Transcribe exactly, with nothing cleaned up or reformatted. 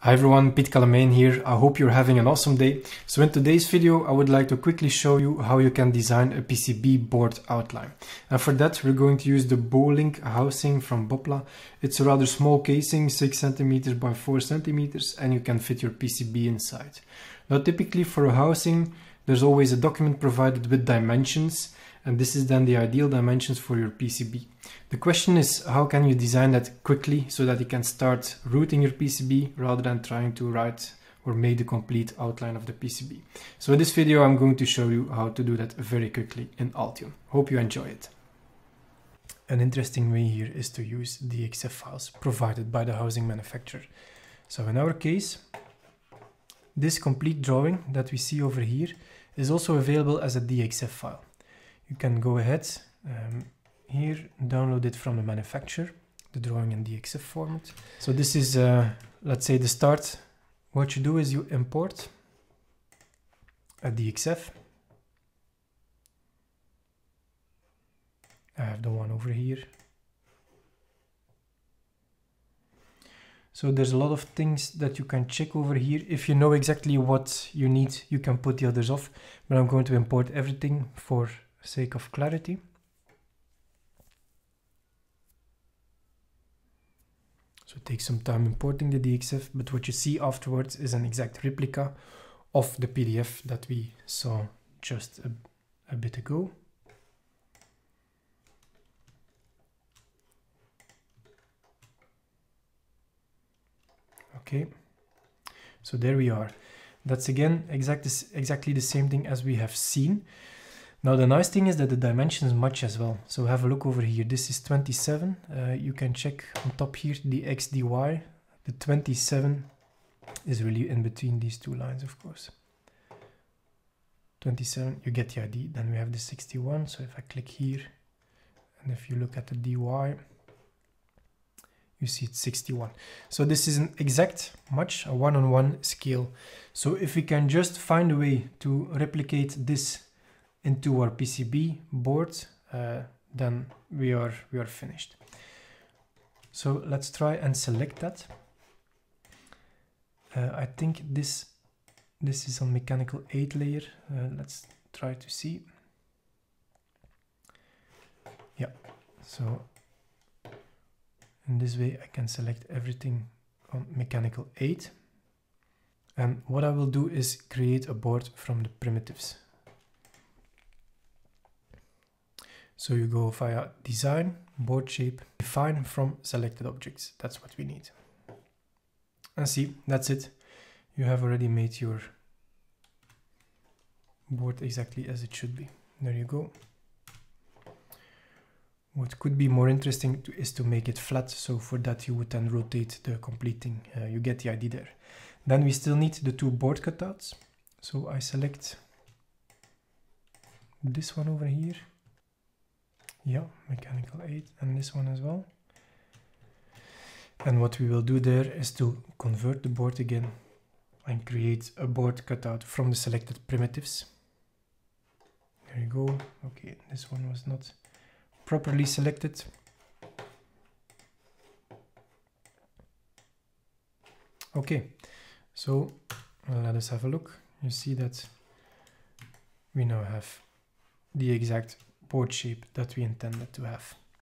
Hi everyone, Piet Calamijn here. I hope you're having an awesome day. So in today's video, I would like to quickly show you how you can design a P C B board outline. And for that, we're going to use the Bowlink housing from Bopla. It's a rather small casing, six centimeters by four centimeters, and you can fit your P C B inside. Now typically for a housing, there's always a document provided with dimensions, and this is then the ideal dimensions for your P C B. The question is, how can you design that quickly so that you can start routing your P C B rather than trying to write or make the complete outline of the P C B. So in this video, I'm going to show you how to do that very quickly in Altium. Hope you enjoy it. An interesting way here is to use D X F files provided by the housing manufacturer. So in our case, this complete drawing that we see over here is also available as a D X F file. You can go ahead um, here, download it from the manufacturer, the drawing in D X F format. So this is, uh, let's say, the start. What you do is you import a D X F. I have the one over here. So there's a lot of things that you can check over here. If you know exactly what you need, you can put the others off, but I'm going to import everything for sake of clarity. So it takes some time importing the D X F, but what you see afterwards is an exact replica of the P D F that we saw just a, a bit ago. Okay, so there we are. That's again exact, exactly the same thing as we have seen. Now the nice thing is that the dimensions match as well. So have a look over here. This is twenty-seven. Uh, you can check on top here the X, D, Y. The twenty-seven is really in between these two lines, of course. twenty-seven, you get the idea. Then we have the sixty-one. So if I click here, and if you look at the D Y, you see it's sixty-one. So this is an exact match, a one-on-one scale. So if we can just find a way to replicate this into our P C B board, uh, then we are we are finished. So let's try and select that. Uh, I think this this is on mechanical eight layer. Uh, let's try to see. Yeah. So in this way, I can select everything on mechanical eight. And what I will do is create a board from the primitives. So you go via design, board shape, define from selected objects. That's what we need. And see, that's it. You have already made your board exactly as it should be. There you go. What could be more interesting to, is to make it flat. So for that you would then rotate the complete thing. Uh, you get the idea there. Then we still need the two board cutouts. So I select this one over here. Yeah, mechanical eight, and this one as well. And what we will do there is to convert the board again and create a board cutout from the selected primitives. There you go. Okay, this one was not properly selected. Okay, so let us have a look. You see that we now have the exact board shape that we intended to have.